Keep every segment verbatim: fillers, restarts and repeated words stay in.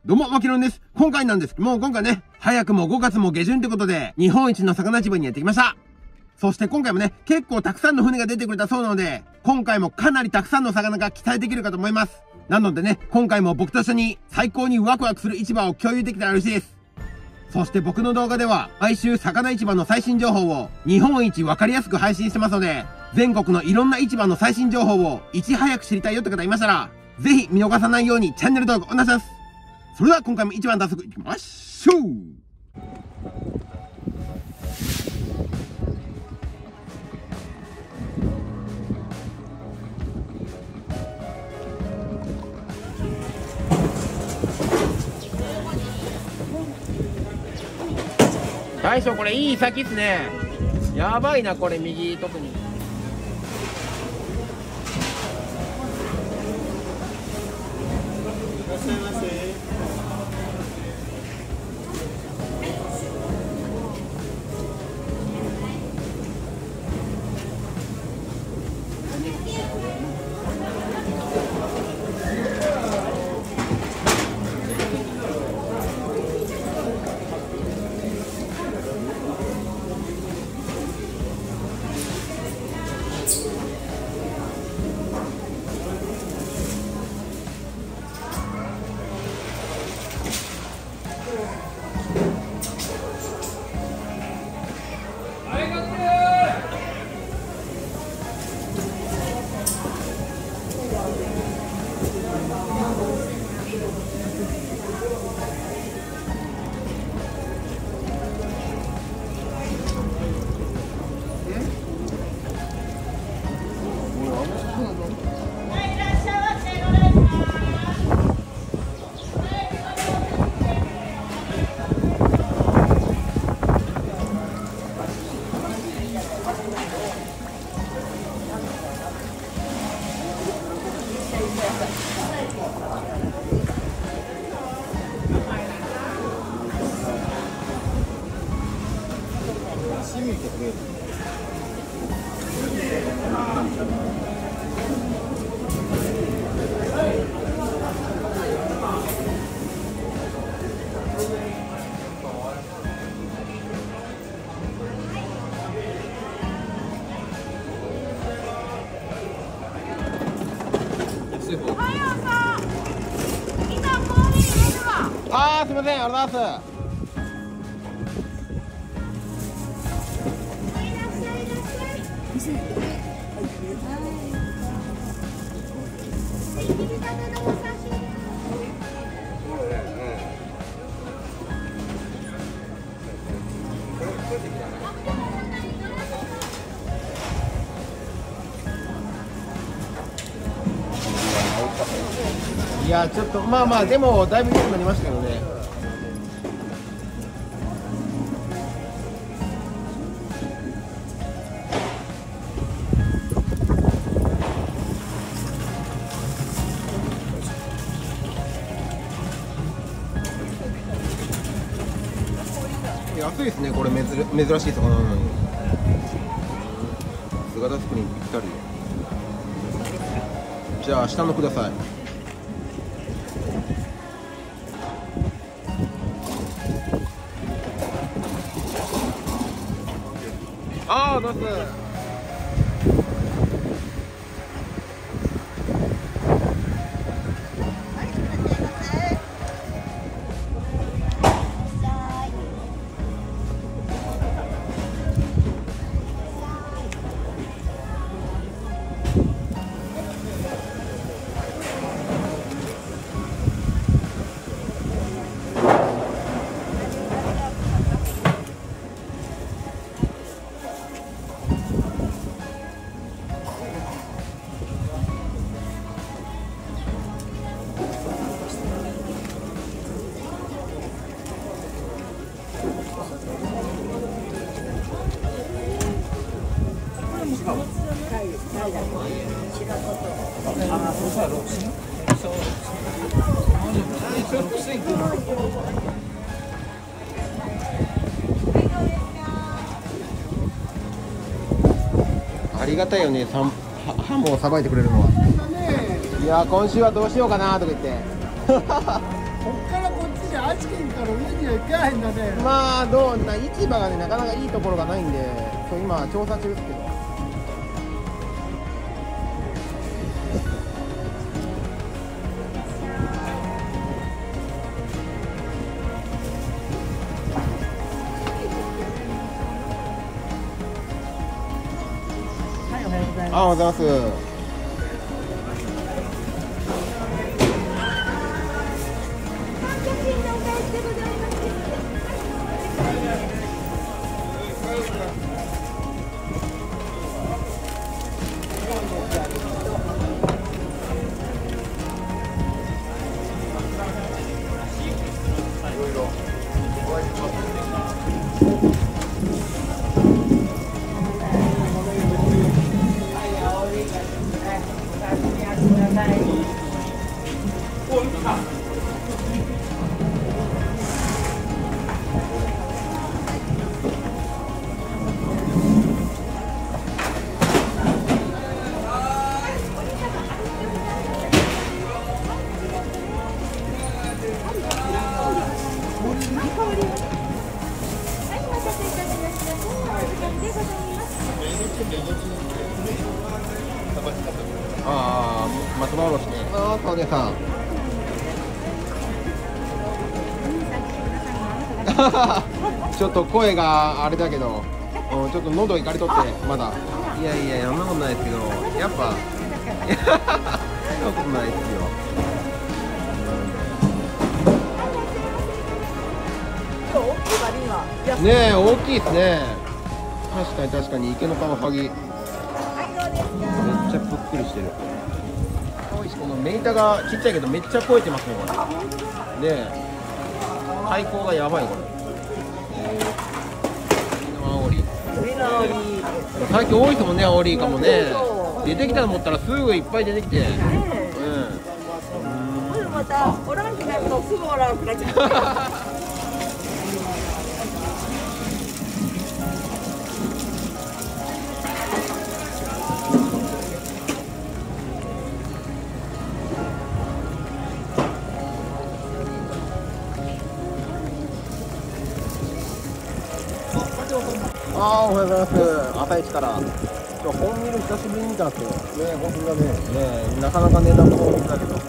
どうも、マキロンです。今回なんですけども、今回ね、早くもごがつも下旬ってことで、日本一の魚市場にやってきました。そして今回もね、結構たくさんの船が出てくれたそうなので、今回もかなりたくさんの魚が期待できるかと思います。なのでね、今回も僕と一緒に最高にワクワクする市場を共有できたら嬉しいです。そして僕の動画では、毎週魚市場の最新情報を日本一わかりやすく配信してますので、全国のいろんな市場の最新情報をいち早く知りたいよって方いましたら、ぜひ見逃さないようにチャンネル登録お願いします。それでは今回も一番早速いきましょう。大将これいい先っすね。やばいなこれ右特に。いらっしゃいませ。あーすみません、ありがとうございます。いやちょっとまあまあでもだいぶ良くなりましたけどね。安いですねこれ。珍珍しい魚なのに姿作りにぴったり。じゃあ下のください。ああ、どうす。ありがたいよね、サンハモをさばいてくれるのは。いやー今週はどうしようかなとか言ってこっからこっちで愛知県から上には行かへんだね。 まあどうな市場がねなかなかいいところがないんで、そう今調査中ですけど。 はい、おはようございます。 あ、おはようございます。ああ、松葉おろしね。ああ、かおねさん。ちょっと声があれだけど、うん、ちょっと喉いかれとってまだ。いやいや、そんなことないですけど、やっぱ。そんなことないですよ。ねえ、大きいですね。確かに確かに池のカワハギ。めっちゃぷっくりしてる。このメイタがちっちゃいけどめっちゃ超えてますねこれ。で、最高がやばいこれ。アオリ。最近多いですもんね、アオリイカもね。出てきたと思ったらすぐいっぱい出てきて。うん。 またオランジになるとすぐオランジになっちゃう。 あー、おはようございます。朝一から。今日本見る久しぶりに見たんですよ。ね、本当だね。ね、なかなか値段も大きいだけど。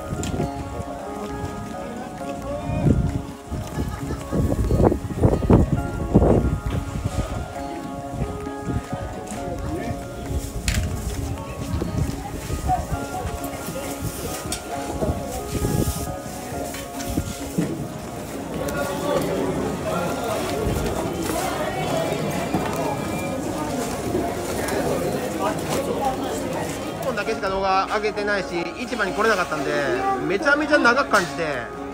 だけしか動画上げてないし、市場に来れなかったんでめちゃめちゃ長く感じて、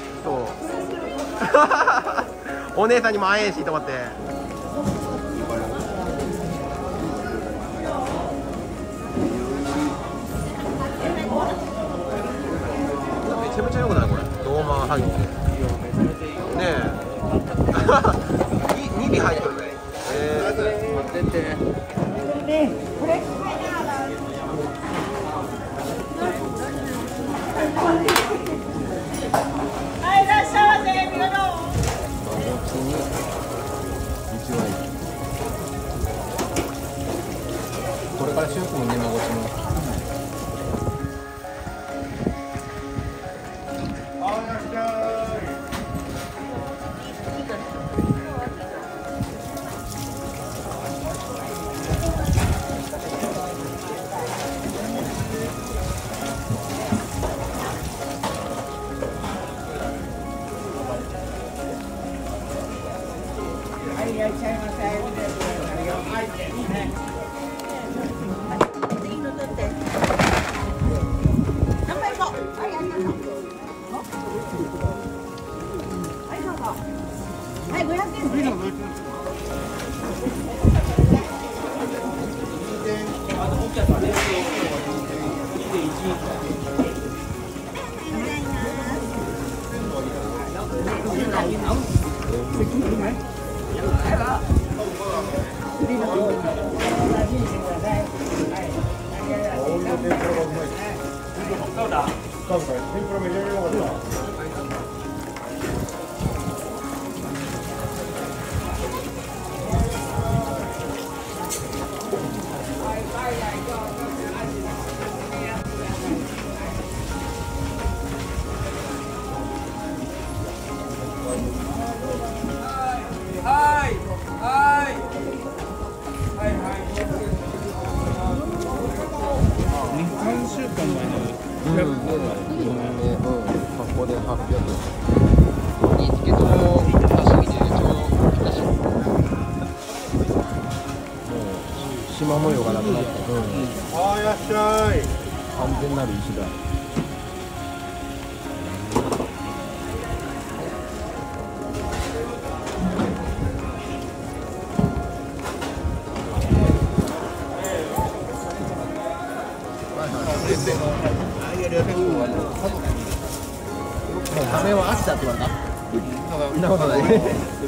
そうお姉さんにも会えんしと思って。めちゃめちゃ良くないこれ、ドーマー入ってねえに尾入ってるね。えー、待っててはい、いらっしゃいませ。みなの。 これからシュークもね、まごちの。 はい、いらっしゃいませ。いいの取って。何杯も。はい、ありがとう。はい、どうぞ。はい、ごひゃくえんですね。 天ぷらめちゃめちゃ良かった。 うん、うん、ここではっぴゃく。煮付けと刺身でちょうどぴったし。もう縞模様がなくなって、うん、 ああ、いらっしゃい。 完全なる石だ。もう壁は飽きたって言われた？そんなことない。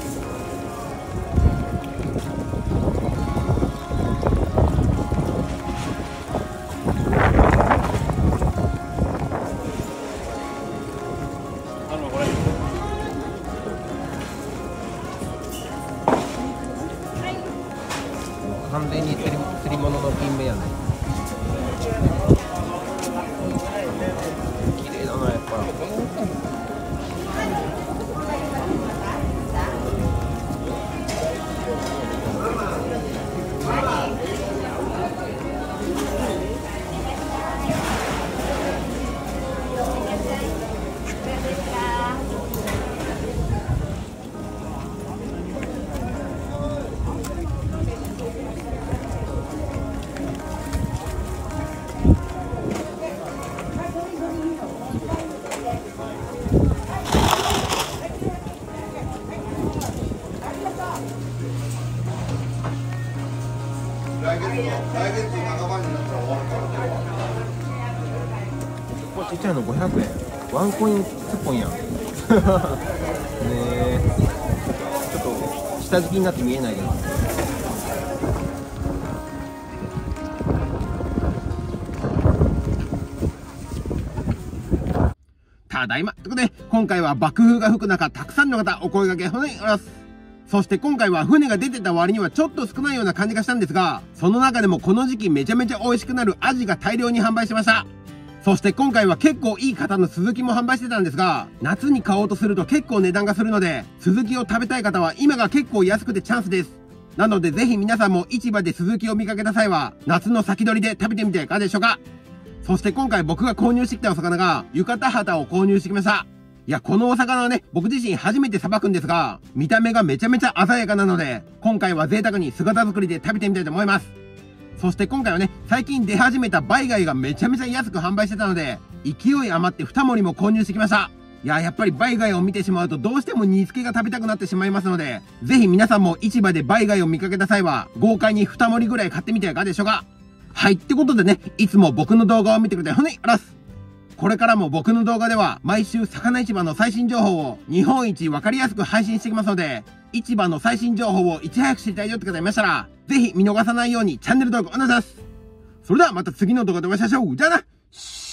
完全に釣り、釣り物のピン目やね。綺麗だな、やっぱ。これちっちゃいのごひゃくえん。ワンコインスッポンやん。ねえ。ちょっと下敷きになって見えないけど。ただいま。ということで、今回は爆風が吹く中、たくさんの方お声掛け、本当におります。そして今回は船が出てた割にはちょっと少ないような感じがしたんですが、その中でもこの時期めちゃめちゃ美味しくなるアジが大量に販売してました。そして今回は結構いい型のスズキも販売してたんですが、夏に買おうとすると結構値段がするので、スズキを食べたい方は今が結構安くてチャンスです。なのでぜひ皆さんも市場でスズキを見かけた際は、夏の先取りで食べてみてはいかがでしょうか。そして今回僕が購入してきたお魚が、浴衣旗を購入してきました。いや、このお魚はね、僕自身初めてさばくんですが、見た目がめちゃめちゃ鮮やかなので、今回は贅沢に姿作りで食べてみたいと思います。そして今回はね、最近出始めたバイ貝がめちゃめちゃ安く販売してたので、勢い余ってに盛りも購入してきました。いや、やっぱりバイ貝を見てしまうとどうしても煮付けが食べたくなってしまいますので、ぜひ皆さんも市場でバイ貝を見かけた際は、豪快にに盛りぐらい買ってみてはいかがでしょうか。はい、ってことでね、いつも僕の動画を見てくれてほんとにあらす。これからも僕の動画では毎週魚市場の最新情報を日本一わかりやすく配信していきますので、市場の最新情報をいち早く知りたいよって方いましたら、ぜひ見逃さないようにチャンネル登録お願いします。それではまた次の動画でお会いしましょう。じゃあな。